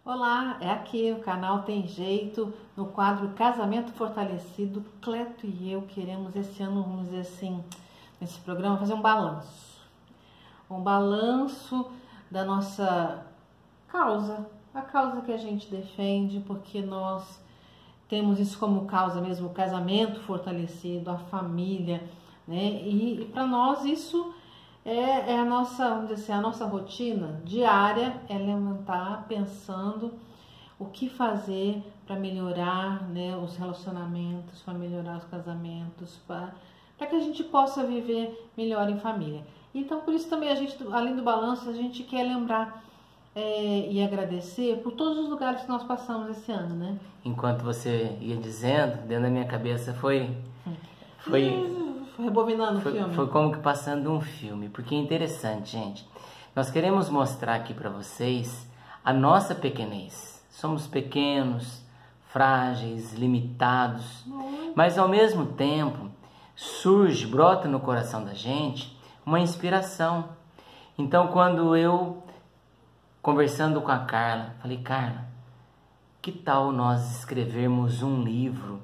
Olá, é aqui o canal Tem Jeito, no quadro Casamento Fortalecido. Cleto e eu queremos esse ano, vamos dizer assim, nesse programa, fazer um balanço. Um balanço da nossa causa, a causa que a gente defende, porque nós temos isso como causa mesmo, o casamento fortalecido, a família, né? E para nós isso é a nossa, vamos dizer assim, a nossa rotina diária é levantar pensando o que fazer para melhorar, né, os relacionamentos, para melhorar os casamentos, para que a gente possa viver melhor em família. Então, por isso também a gente, além do balanço, a gente quer lembrar e agradecer por todos os lugares que nós passamos esse ano, né? Enquanto você ia dizendo, dentro da minha cabeça foi rebobinando o filme. Foi como que passando um filme, porque é interessante, gente. Nós queremos mostrar aqui para vocês a nossa pequenez. Somos pequenos, frágeis, limitados, mas ao mesmo tempo brota no coração da gente uma inspiração. Então, quando eu, conversando com a Carla, falei: Carla, que tal nós escrevermos um livro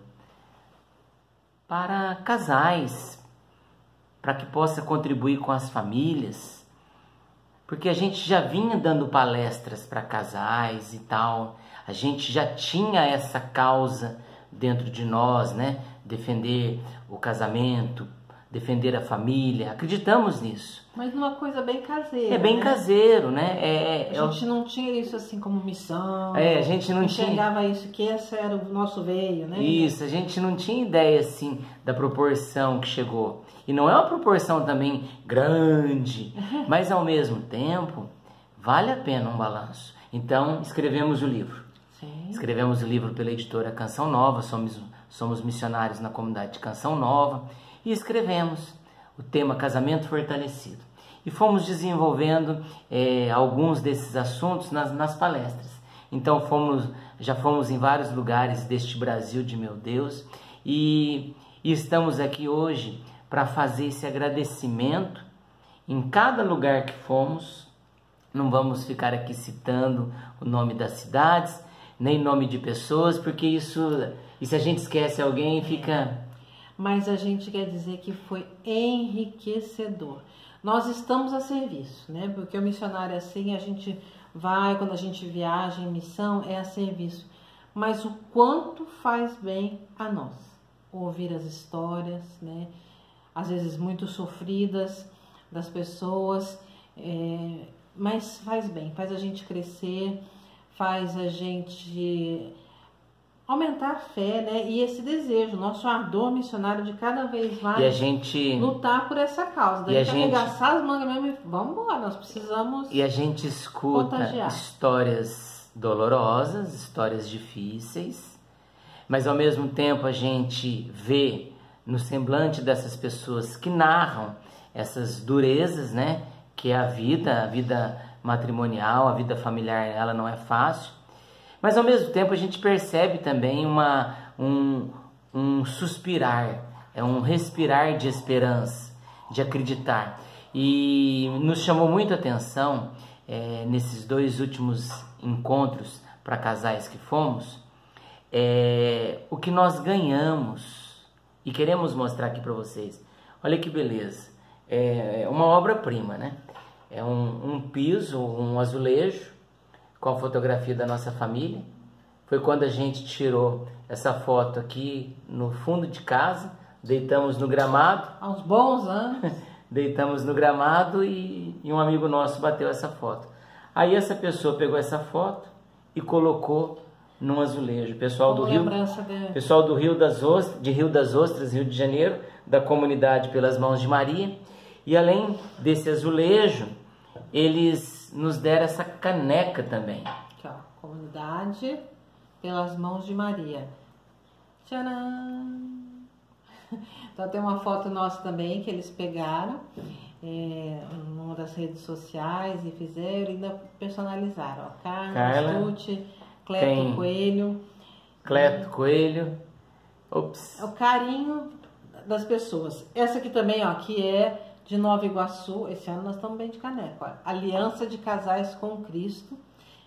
para casais, para que possa contribuir com as famílias? Porque a gente já vinha dando palestras para casais e tal, a gente já tinha essa causa dentro de nós, né? Defender o casamento, defender a família, acreditamos nisso. Mas numa coisa bem caseira. É bem, né? Caseiro, né? A gente não tinha isso assim como missão. A gente não enxergava isso, que esse era o nosso veio, né? Isso, a gente não tinha ideia assim da proporção que chegou. E não é uma proporção também grande, mas ao mesmo tempo vale a pena um balanço. Então escrevemos o livro. Sim. Escrevemos o livro pela editora Canção Nova, somos missionários na comunidade de Canção Nova, e escrevemos o tema Casamento Fortalecido. E fomos desenvolvendo alguns desses assuntos nas palestras. Então já fomos em vários lugares deste Brasil de meu Deus, e estamos aqui hoje para fazer esse agradecimento em cada lugar que fomos. Não vamos ficar aqui citando o nome das cidades, nem nome de pessoas, porque e se a gente esquece alguém, fica... Mas a gente quer dizer que foi enriquecedor. Nós estamos a serviço, né? Porque o missionário é assim, a gente vai, quando a gente viaja em missão, é a serviço. Mas o quanto faz bem a nós ouvir as histórias, né? Às vezes muito sofridas das pessoas, mas faz bem, faz a gente crescer, faz a gente aumentar a fé, né? E esse desejo, nosso ardor missionário de cada vez mais e a gente lutar por essa causa. Daí arregaçar as mangas mesmo e vamos embora, nós precisamos. E a gente escuta histórias dolorosas, histórias difíceis, mas ao mesmo tempo a gente vê no semblante dessas pessoas que narram essas durezas, né? Que é a vida matrimonial, a vida familiar, ela não é fácil. Mas ao mesmo tempo a gente percebe também um suspirar, um respirar de esperança, de acreditar. E nos chamou muito a atenção nesses 2 últimos encontros para casais que fomos, o que nós ganhamos e queremos mostrar aqui para vocês. Olha que beleza, é uma obra-prima, né? É um piso, um azulejo, com a fotografia da nossa família. Foi quando a gente tirou essa foto aqui no fundo de casa, deitamos no gramado. Há uns bons anos. Deitamos no gramado e um amigo nosso bateu essa foto. Aí essa pessoa pegou essa foto e colocou num azulejo. Pessoal do Rio das Ostras, Rio de Janeiro, da comunidade Pelas Mãos de Maria. E além desse azulejo, eles nos deram essa caneca também. Aqui, ó, comunidade Pelas Mãos de Maria. Tcharam! Então tem uma foto nossa também que eles pegaram numa das redes sociais e fizeram e ainda personalizaram. Ó, Carla Stucci, Cleto Coelho. Cleto Coelho. Ops. É o carinho das pessoas. Essa aqui também, ó, que é de Nova Iguaçu. Esse ano nós estamos bem de caneca. Ó. Aliança de Casais com Cristo.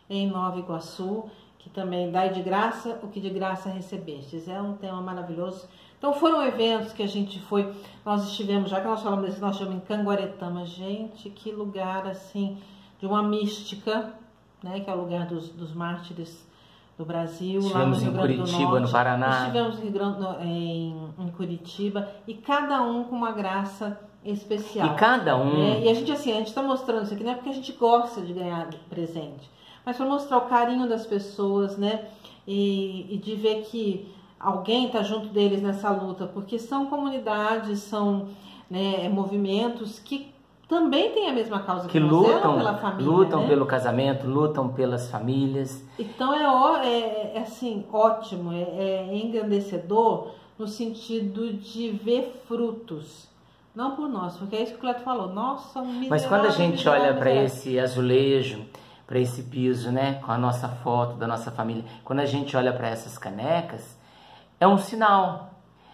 em Nova Iguaçu, que também dai de graça o que de graça recebestes. É um tema maravilhoso. Então foram eventos que a gente foi, nós estivemos, já que nós falamos desse, nós estivemos em Canguaretama, gente, que lugar assim, de uma mística, né, que é o lugar dos mártires do Brasil. Estivemos em Curitiba, no Paraná. Estivemos em Curitiba, e cada um com uma graça especial. E cada um... E a gente está mostrando isso aqui, não é porque a gente gosta de ganhar presente, mas para mostrar o carinho das pessoas, né, e de ver que alguém está junto deles nessa luta, porque são comunidades, são, né, movimentos que também têm a mesma causa que lutam pela família, lutam, né? Pelo casamento, lutam pelas famílias. Então é assim, ótimo, é engrandecedor no sentido de ver frutos, não por nós, porque é isso que o Cleto falou, nossa, mas quando a gente olha para esse azulejo, para esse piso, né, com a nossa foto da nossa família, quando a gente olha para essas canecas, é um sinal,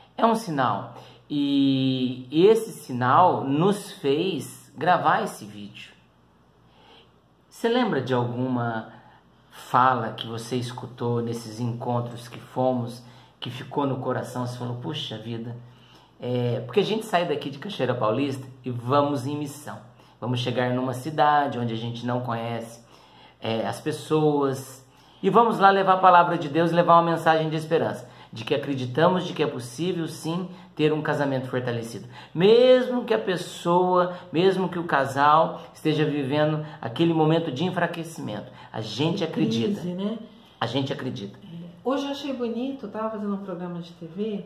e esse sinal nos fez gravar esse vídeo. Você lembra de alguma fala que você escutou nesses encontros que fomos, que ficou no coração, você falou, puxa vida, porque a gente sai daqui de Cachoeira Paulista e vamos em missão, vamos chegar numa cidade onde a gente não conhece as pessoas, e vamos lá levar a palavra de Deus, levar uma mensagem de esperança, de que acreditamos de que é possível sim ter um casamento fortalecido. Mesmo que a pessoa, mesmo que o casal esteja vivendo aquele momento de enfraquecimento, a gente acredita. Crise, né? A gente acredita. Hoje eu achei bonito, estava fazendo um programa de TV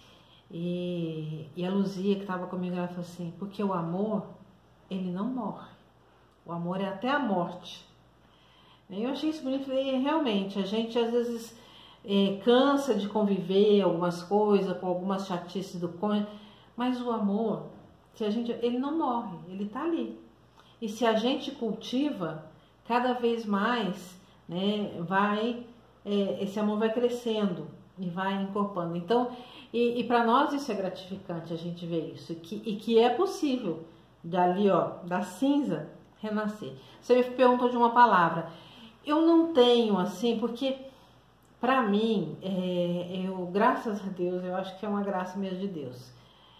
e a Luzia que estava comigo, ela falou assim, porque o amor, ele não morre. O amor é até a morte. Eu achei isso bonito e realmente, a gente às vezes cansa de conviver algumas coisas, com algumas chatices do cônjuge, mas o amor, ele não morre, ele está ali. E se a gente cultiva, cada vez mais, né, esse amor vai crescendo e vai encorpando. Então, e para nós isso é gratificante, a gente ver isso, e que é possível, dali, ó, da cinza, renascer. Você me perguntou de uma palavra, eu não tenho assim, porque para mim, graças a Deus, eu acho que é uma graça mesmo de Deus.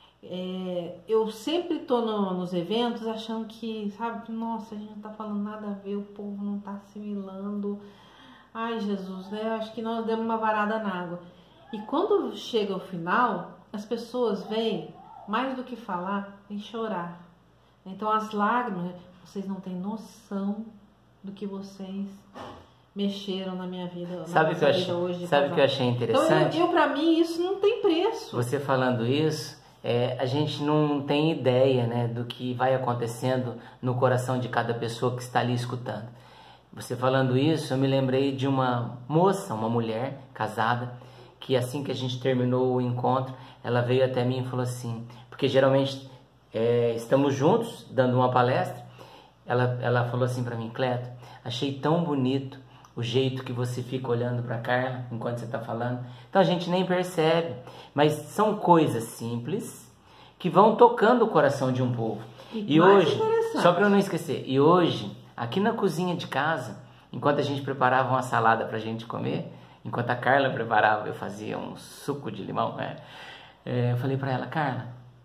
Eu sempre tô nos eventos achando que, sabe, nossa, a gente não tá falando nada a ver, o povo não tá assimilando. Ai, Jesus, né? Eu acho que nós demos uma varada na água. E quando chega o final, as pessoas vêm, mais do que falar, vêm chorar. Então as lágrimas, vocês não têm noção do que vocês mexeram na minha vida. Sabe o que eu achei interessante? Então, para mim, isso não tem preço. Você falando isso, a gente não tem ideia, né, do que vai acontecendo no coração de cada pessoa que está ali escutando. Você falando isso, eu me lembrei de uma moça, uma mulher casada, que assim que a gente terminou o encontro, ela veio até mim e falou assim, porque geralmente estamos juntos, dando uma palestra, ela falou assim para mim, Cleto, achei tão bonito o jeito que você fica olhando para Carla enquanto você está falando. Então a gente nem percebe, mas são coisas simples que vão tocando o coração de um povo. E hoje, só para eu não esquecer, e hoje, aqui na cozinha de casa, enquanto a gente preparava uma salada para a gente comer, enquanto a Carla preparava, eu fazia um suco de limão, né? Eu falei para ela, Carla,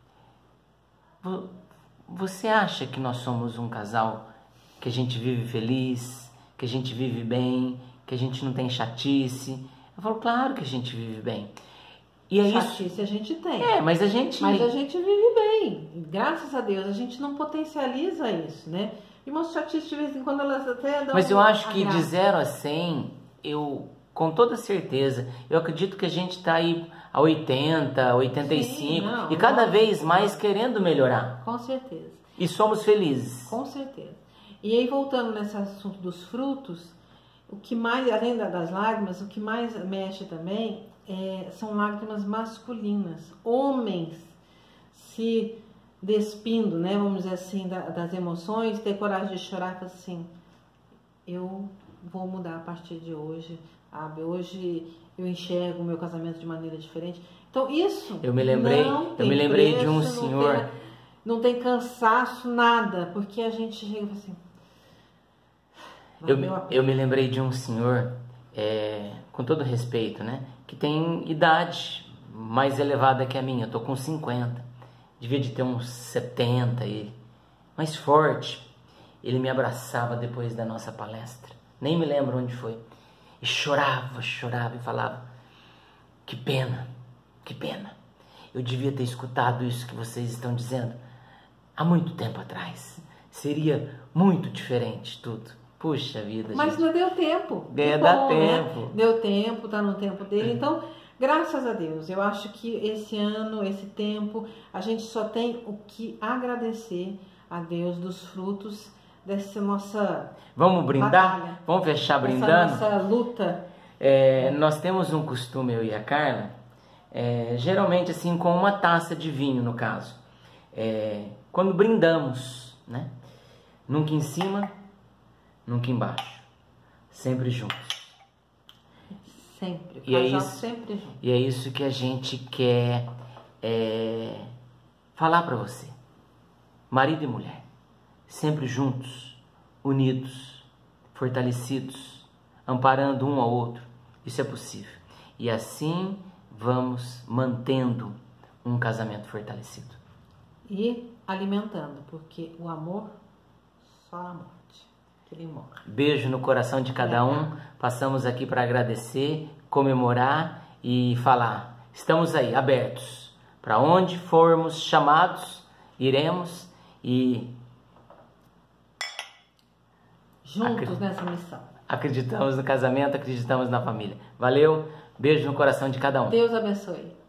você acha que nós somos um casal que a gente vive feliz, que a gente vive bem, que a gente não tem chatice? Eu falo, claro que a gente vive bem. E é chatice isso. A gente tem. Mas a gente vive bem. Graças a Deus, a gente não potencializa isso, né? E umas chatices de vez em quando elas até dão. Mas eu acho que de 0 a 100, com toda certeza, eu acredito que a gente está aí a 80, 85, sim, e cada vez mais querendo melhorar. Com certeza. E somos felizes. Com certeza. E aí, voltando nesse assunto dos frutos, o que mais, além das lágrimas, o que mais mexe também são lágrimas masculinas. Homens se despindo, né, vamos dizer assim, das emoções, ter coragem de chorar e falar assim, eu vou mudar a partir de hoje, sabe? Hoje eu enxergo o meu casamento de maneira diferente. Então isso eu me lembrei de um senhor, não tem cansaço, nada, porque a gente chega assim, Eu me lembrei de um senhor, com todo respeito, né? Que tem idade mais elevada que a minha. Eu tô com 50. Devia de ter uns 70 ele. Mais forte. Ele me abraçava depois da nossa palestra. Nem me lembro onde foi. E chorava e falava: que pena, que pena. Eu devia ter escutado isso que vocês estão dizendo há muito tempo atrás. Seria muito diferente tudo. Puxa vida, mas gente. Não deu tempo. Dá tempo. Né? Deu tempo, tá no tempo dele. Então, graças a Deus, eu acho que esse ano, esse tempo, a gente só tem o que agradecer a Deus dos frutos dessa nossa Vamos brindar? batalha, Vamos fechar brindando? Essa nossa luta. Nós temos um costume, eu e a Carla, geralmente assim com uma taça de vinho, no caso. Quando brindamos, né? Nunca em cima, nunca embaixo. Sempre juntos. Sempre. E é isso, sempre junto. E é isso que a gente quer falar para você. Marido e mulher. Sempre juntos, unidos, fortalecidos, amparando um ao outro. Isso é possível. E assim vamos mantendo um casamento fortalecido. E alimentando, porque o amor só a morte. Que ele morre. Beijo no coração de cada um. Passamos aqui para agradecer, comemorar e falar. Estamos aí, abertos. Para onde formos chamados, iremos e... juntos nessa missão. Acreditamos no casamento, acreditamos na família. Valeu, beijo no coração de cada um. Deus abençoe.